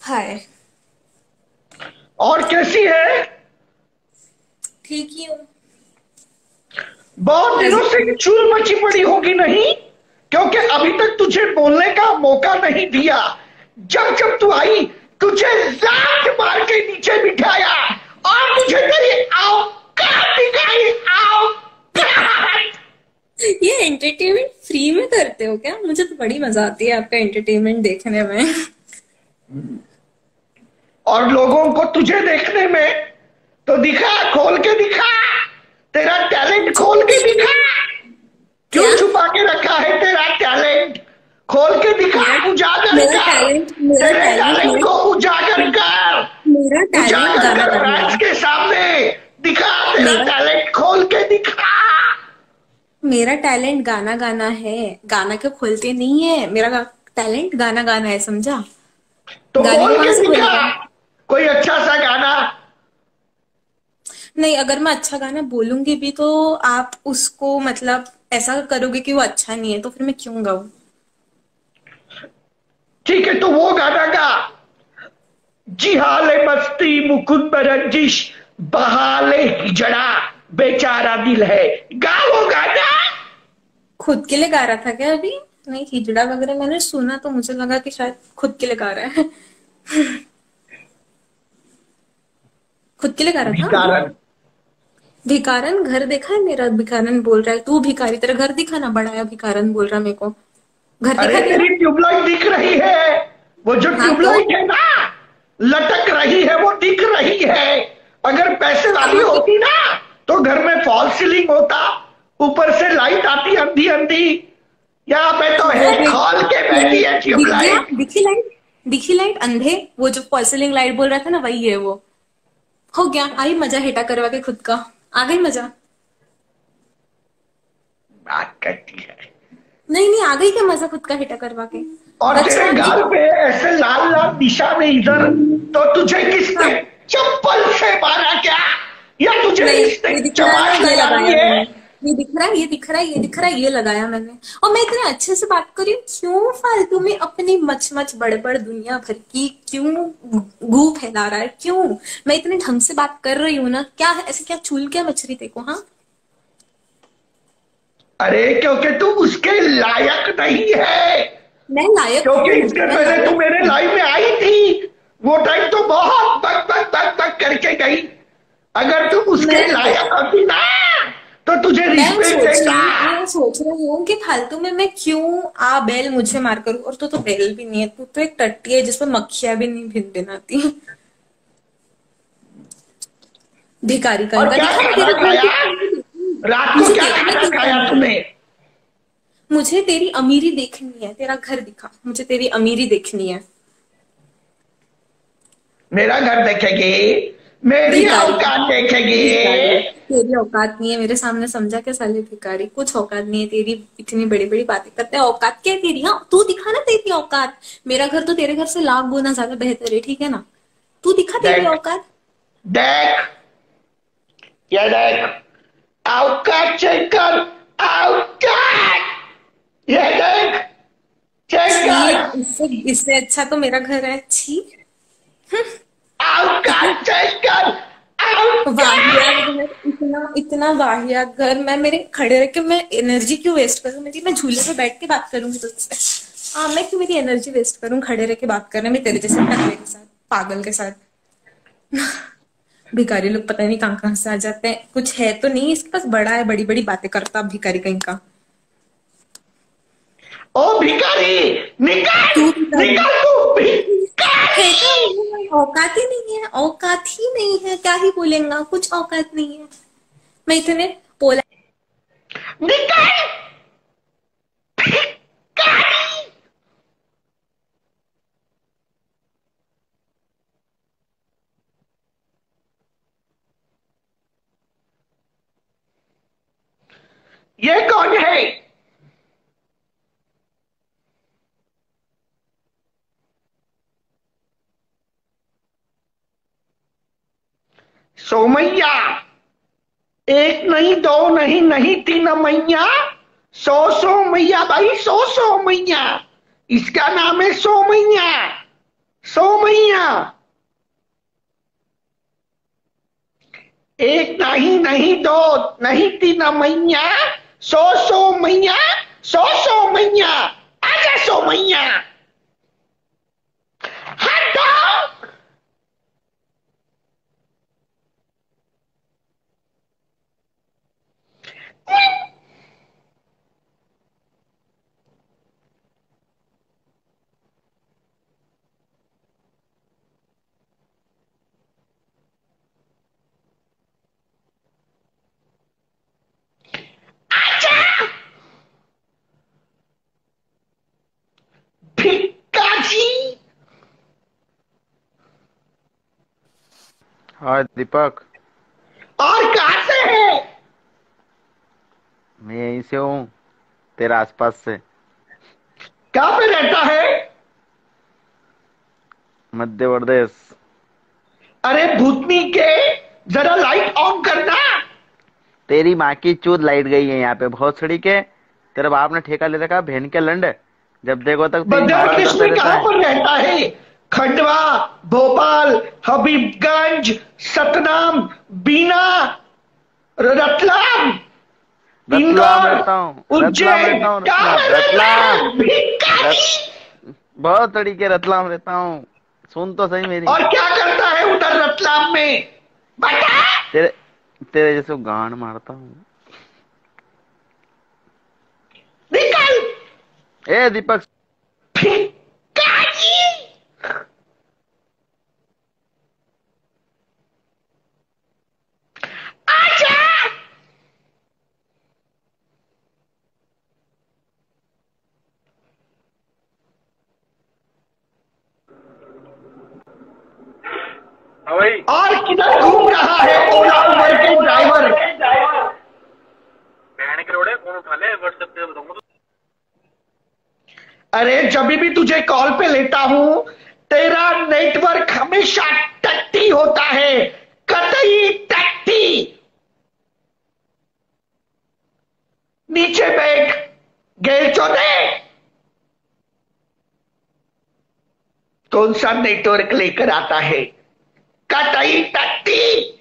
हाय। और कैसी है? ठीक ही हूँ। बहुत दिनों से ऐसे चूल मची पड़ी होगी नहीं? क्योंकि अभी तक तुझे बोलने का मौका नहीं दिया। जब जब तू आई, तुझे लात मार के नीचे बिठाया और तुझे तेरी औकात दिखाई। औकात। ये एंटरटेनमेंट फ्री में करते हो क्या? मुझे तो बड़ी मजा आती है आपका एंटरटेनमेंट देखने में। और लोगों को तुझे देखने में। तो दिखा, खोल के दिखा। तेरा टैलेंट खोल के दिखा। क्यों क्या? छुपा के रखा है तेरा टैलेंट? खोल के दिखा, मेरा उजागर मेरा कर। टैलेंट मेरा तेरे टैलेंट टैलेंट है। को उजागर कर। मेरा टैलेंट उजागर गाना कर गाना फैंस है। के सामने। दिखा तेरा मेरा टैलेंट, खोल के दिखा। मेरा टैलेंट गाना गाना है। गाना क्यों खोलते नहीं है? मेरा टैलेंट गाना गाना है, समझा? तो गाने को बोल कहाँ के से दिखा खोलेगा? कोई अच्छा सा गाना। नहीं, अगर मैं अच्छा गाना बोलूंगी भी तो आप उसको मतलब ऐसा करोगे कि वो अच्छा नहीं है, तो फिर मैं क्यों गाऊं? ठीक है, तो वो गाना गा। जिहाले मस्ती मुकुंद रंजिश, बहाले हिजड़ा, बेचारा दिल है। गा वो गाना। खुद के लिए गा रहा था क्या अभी? नहीं, हिजड़ा वगैरह मैंने सुना तो मुझे लगा कि शायद खुद के लिए गा रहा है। खुद के लिए गा रहा था अभी? भिकारन। भिखारन घर देखा है मेरा? भिखारन बोल रहा है तू भिखारी, तेरा घर दिखा ना, बड़ा है भिखारन बोल रहा है मेरे को। घर अरे दिखा तेरी तेरा? ट्यूबलाइट दिख रही है। वो जो हाँ तो ट्यूबलाइट है ना, लटक रही है, वो दिख रही है। अगर पैसे वाली कहाँ पे? होती ना, तो घर में फॉल सीलिंग होता। ऊपर से लाइट आती अंधी अंधी। यहाँ पे तो वो है भी खोल के बैठी है दिख गया? ट्यूबलाइट। दिखी लाइट? दिखी लाइट अंधे? वो जो फॉल्सिलिंग लाइट बोल रहा था ना, वही है वो। हो गया, आई मजा हेटा करवा के खुद का। आ गई मजा? बात करती है। नहीं नहीं, आ गई क्या मजा खुद का हेटा करवा के? और बच तेरे रहा नहीं? गाल पे ऐसे लाल लाल निशान है इधर। तो तुझे किसने हाँ। चप्पल से मारा क्या? या तुझे नहीं, किसने ये दिख रहा है ना, चमाट ये लगा लगाया दिए? मैंने। ये दिख रहा है, ये दिख रहा है, ये दिख रहा है, ये लगाया मैंने। और मैं इतने अच्छे से बात कर रही हूँ, क्यों फालतू में अपनी मच मच बड़बड़ दुनिया भर की क्यों गू फैला रहा है? क्यों? मैं इतने ढंग से बात कर रही हूँ ना, क्या है ऐसे? क्या चूल, क्या मच रही देखो? हाँ। अरे क्योंकि तू उसके लायक नहीं है। मैं लायक क्योंकि हूँ। इसके मैं पहले तू लायक मेरे हूँ। लाइफ में आई थी। वो टाइम तो बहुत बक बक बक बक करके गई। अगर तू उसके मैं लायक होती ना, तो तुझे रिस्पेक्ट देता। मैं सोच रही हूँ कि फालतू में मैं क्यों आ बैल मुझे मार करूँ। और तो बैल भी नहीं है, तू तो एक टट्टी है जिसपे मक्खियां भी नहीं भिन भिनाती। भिखारी कहीं और का क्या दिखा, मैं खाना तेरा घर खाया? दिखा, मुझे रात को मुझे क्या देखना खाना तेरी खाया अमीरी। तूने? मुझे तेरी अमीरी देखनी है, तेरा घर दिखा, मुझे तेरी अमीरी देखनी है। मेरा घर देखेगी? मेरी भिखारी औकात देखेगी? भिखारी तेरी औकात नहीं है मेरे सामने, समझा क्या साले? भिखारी कुछ औकात नहीं है तेरी, इतनी बड़ी बड़ी बातें करते हैं। औकात क्या है तेरी? हाँ, तू दिखा ना तेरी औकात। मेरा घर तो तेरे घर से लाख गुना ज्यादा बेहतर है, ठीक है ना? तू दिखा तेरी देख, औकात। देख, ये देख। औकात चेक कर। औकात। ये देख, चेक छी! कर। इससे इससे अच्छा तो मेरा घर है, छी। औकात चेक कर। वाहियात औकात। घर, इतना इतना वाहियात घर। मैं मेरे खड़े रह के मैं एनर्जी क्यों वेस्ट करूं मेरी? मैं झूले पे बैठ के बात करूंगी तुझसे। हाँ, मैं क्यों मेरी एनर्जी वेस्ट करूं खड़े रह के बात करने में तेरे जैसे टकले के साथ, पागल के साथ? भिखारी लोग पता नहीं कहाँ कहाँ से आ जाते हैं। कुछ है तो नहीं इसके पास, बड़ा है, बड़ी बड़ी बातें करता भिखारी कहीं का। ओ भिखारी, निकल। तू भिखारी निकल तू है भिखारी। क्या? औकात ही नहीं है, औकात ही नहीं है, क्या ही बोलेगा, कुछ औकात नहीं है। मैं इतने पोला निकल भिखारी। ये कौन है? सोमैया। एक नहीं, दो नहीं, नहीं तीन मैया। सौ मैया भाई, सौ मैया। इसका नाम है सोमैया। सोमैया। एक नहीं, नहीं दो, नहीं तीन मैया, सो मैया, सो मैया, आजा सोमैया। हटो। भिक्का जी। हाँ दीपक, और कहां से है? मैं यहीं से हूँ, तेरे आसपास से। कहां पे रहता है? मध्य प्रदेश। अरे भूतनी के, जरा लाइट ऑन करना। तेरी माँ की चूत लाइट गई है यहाँ पे बहुत सड़ी के। तेरे बाप ने ठेका ले रखा बहन के लंड। जब देखो तक तेरी मध्य माँ की प्रदेश तरफे में रहता कहां है। पर रहता है? खंडवा, भोपाल, हबीबगंज, सतनाम, बीना, रतलाम, रतलाम इंदौर, रहता हूँ, रतलाम उज्जैन, रहता हूँ, कहां रतलाम पर रहता रतलाम। है भिखारी? रत बहुत सड़ी के रतलाम रहता हूँ। सुन तो सही मेरी। और क्या करता है उधर रतलाम में? बता। तेरे तेरे जैसे गांड मारता हूँ। निकल। ए दीपक। भिखारी। आजा। हाँ भाई। और किधर घूम रहा है ओला उबर के ड्राइवर? बहन के रोड़े फोन उठा ले, व्हाट्सएप पे बताऊंगा। अरे जब भी तुझे कॉल पे लेता हूं, तेरा नेटवर्क हमेशा टट्टी होता है, कतई टट्टी। नीचे बैठ, गेल चौधे। कौन सा नेटवर्क लेकर आता है? कतई टट्टी।